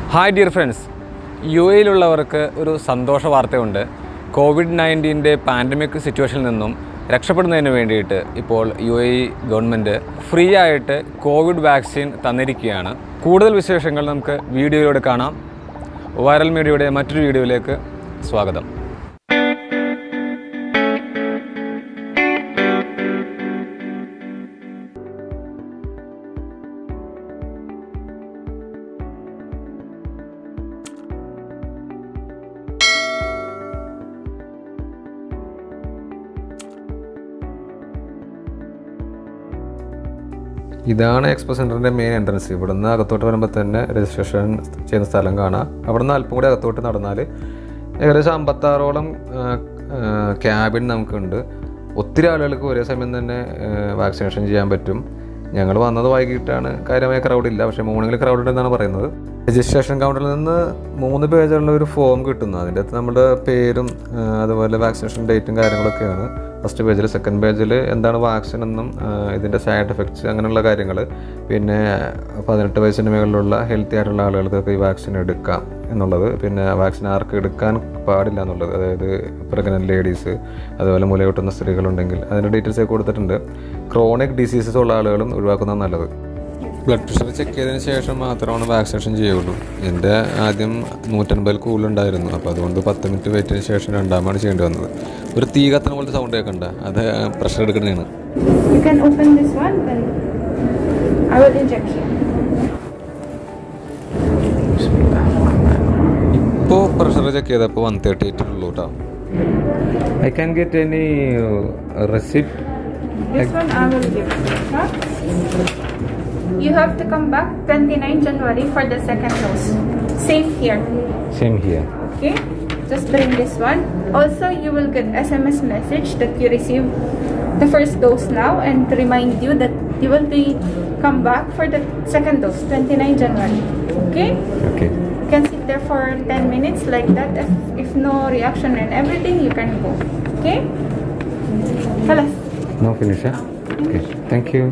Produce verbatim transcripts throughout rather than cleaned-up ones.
Hi dear friends, U A E ലുള്ളവർക്ക് ഒരു സന്തോഷ വാർത്തയുണ്ട്. കോവിഡ് നയൻറ്റീൻ്റെ പാൻഡമിക് സിറ്റുവേഷനിൽ നിന്നും രക്ഷപ്പെടുന്നതിന് വേണ്ടിയിട്ട് ഇപ്പോൾ U A E government free ആയിട്ട് കോവിഡ് വാക്സിൻ തന്നിരിക്കുകയാണ്. കൂടുതൽ വിശേഷങ്ങൾ നമുക്ക് വീഡിയോയിലൂടെ കാണാം. വൈറൽ മീഡിയയുടെ മറ്റൊരു വീഡിയോയിലേക്ക് സ്വാഗതം. ഇതാണ് എക്സ്പോ സെൻറ്ററിൻ്റെ മെയിൻ എൻട്രൻസ്. ഇവിടെ നിന്ന് അകത്തോട്ട് വരുമ്പോൾ തന്നെ രജിസ്ട്രേഷൻ ചെയ്യുന്ന സ്ഥലം കാണാം. അവിടെ നിന്ന് അല്പം കൂടി അകത്തോട്ട് നടന്നാൽ ഏകദേശം അമ്പത്താറോളം ക്യാബിൻ നമുക്കുണ്ട്. ഒത്തിരി ആളുകൾക്ക് ഒരേ സമയം തന്നെ വാക്സിനേഷൻ ചെയ്യാൻ പറ്റും. ഞങ്ങൾ വന്നത് വൈകിട്ടാണ്, കാര്യമായ ക്രൗഡില്ല, പക്ഷേ മോർണിംഗിൽ ക്രൗഡ് ഉണ്ടെന്നാണ് പറയുന്നത്. രജിസ്ട്രേഷൻ കൗണ്ടറിൽ നിന്ന് മൂന്ന് പേജുള്ള ഒരു ഫോം കിട്ടുന്നു. അതിൻ്റെ അകത്ത് നമ്മുടെ പേരും അതുപോലെ വാക്സിനേഷൻ ഡേറ്റും കാര്യങ്ങളൊക്കെയാണ് ഫസ്റ്റ് പേജിൽ. സെക്കൻഡ് പേജിൽ എന്താണ് വാക്സിൻ എന്നും ഇതിൻ്റെ സൈഡ് എഫക്ട്സ് അങ്ങനെയുള്ള കാര്യങ്ങൾ, പിന്നെ പതിനെട്ട് വയസ്സിന് മുകളിലുള്ള ഹെൽത്തി ആയിട്ടുള്ള ആളുകൾക്കൊക്കെ ഈ വാക്സിൻ എടുക്കാം എന്നുള്ളത്, പിന്നെ വാക്സിൻ ആർക്ക് എടുക്കാൻ പാടില്ല എന്നുള്ളത്, അതായത് പ്രഗ്നൻറ്റ് ലേഡീസ് അതുപോലെ മുലയൂട്ടുന്ന സ്ത്രീകളുണ്ടെങ്കിൽ അതിൻ്റെ ഡീറ്റെയിൽസ് ഒക്കെ കൊടുത്തിട്ടുണ്ട്. ക്രോണിക് ഡിസീസസ് ഉള്ള ആളുകളും ഒഴിവാക്കുന്നത് നല്ലത്. ബ്ലഡ് പ്രഷർ ചെക്ക് ചെയ്തതിന് ശേഷം മാത്രമാണ് വാക്സിനേഷൻ ചെയ്യുള്ളൂ. എൻ്റെ ആദ്യം നൂറ്റൻപതിൽ കൂടുതലുണ്ടായിരുന്നു, അപ്പോൾ അതുകൊണ്ട് പത്ത് മിനിറ്റ് വെയിറ്റിന് ശേഷം രണ്ടാമാണ് ചെയ്യേണ്ടി വന്നത്. ഒരു തീ കത്തുന്ന പോലത്തെ സൗണ്ട് കേൾക്കണ്ട, അത് പ്രഷർ എടുക്കുന്നതാണ്. ഇപ്പോൾ പ്രഷർ ചെക്ക് ചെയ്തപ്പോൾ വൺ തേർട്ടി എയ്റ്റ് ഉള്ളൂ കേട്ടോ. I can get any receipt? You have to come back twenty-ninth January for the second dose. Same here. Same here. Okay. Just bring this one. Also, you will get S M S message that you received the first dose now, and to remind you that you will be come back for the second dose, twenty-ninth January. Okay. Okay. You can sit there for ten minutes like that. If, if no reaction and everything, you can go. Okay. Halas. No finish. Huh? Okay. Thank you.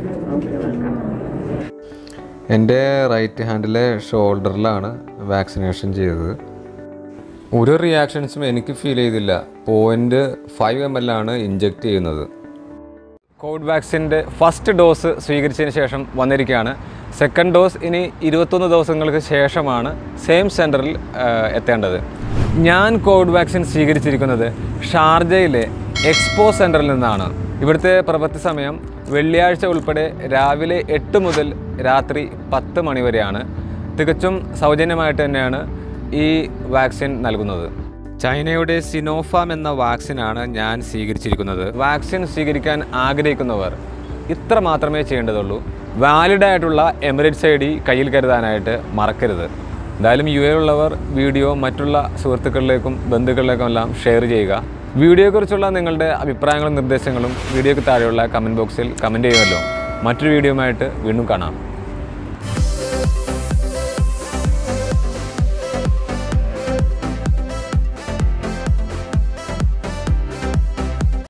എൻ്റെ right ഹാൻഡിലെ ഷോൾഡറിലാണ് vaccination ചെയ്തത്. ഒരു റിയാക്ഷൻസും എനിക്ക് feel ചെയ്തില്ല. Point five M L ആണ് inject ചെയ്യുന്നത്. കോവിഡ് വാക്സിൻ്റെ ഫസ്റ്റ് ഡോസ് സ്വീകരിച്ചതിന് ശേഷം വന്നിരിക്കുകയാണ്. സെക്കൻഡ് ഡോസ് ഇനി ഇരുപത്തൊന്ന് ദിവസങ്ങൾക്ക് ശേഷമാണ് സെയിം സെൻറ്ററിൽ എത്തേണ്ടത്. ഞാൻ കോവിഡ് വാക്സിൻ സ്വീകരിച്ചിരിക്കുന്നത് ഷാർജയിലെ എക്സ്പോ സെൻറ്ററിൽ നിന്നാണ്. ഇവിടുത്തെ പ്രവൃത്തി സമയം വെള്ളിയാഴ്ച ഉൾപ്പെടെ രാവിലെ എട്ട് മുതൽ രാത്രി പത്ത് മണി വരെയാണ്. തികച്ചും സൗജന്യമായിട്ട് തന്നെയാണ് ഈ വാക്സിൻ നൽകുന്നത്. ചൈനയുടെ സിനോഫാം എന്ന വാക്സിനാണ് ഞാൻ സ്വീകരിച്ചിരിക്കുന്നത്. വാക്സിൻ സ്വീകരിക്കാൻ ആഗ്രഹിക്കുന്നവർ ഇത്ര മാത്രമേ ചെയ്യേണ്ടതുള്ളൂ. വാലിഡായിട്ടുള്ള എമിറേറ്റ്സ് ഐ ഡി കയ്യിൽ കരുതാനായിട്ട് മറക്കരുത്. എന്തായാലും യു എ ഉള്ളവർ വീഡിയോ മറ്റുള്ള സുഹൃത്തുക്കളിലേക്കും ബന്ധുക്കളിലേക്കും എല്ലാം ഷെയർ ചെയ്യുക. വീഡിയോയെക്കുറിച്ചുള്ള നിങ്ങളുടെ അഭിപ്രായങ്ങളും നിർദ്ദേശങ്ങളും വീഡിയോയ്ക്ക് താഴെയുള്ള കമൻറ്റ് ബോക്സിൽ കമൻറ്റ് ചെയ്യുമല്ലോ. മറ്റൊരു വീഡിയോയുമായിട്ട് വീണ്ടും കാണാം.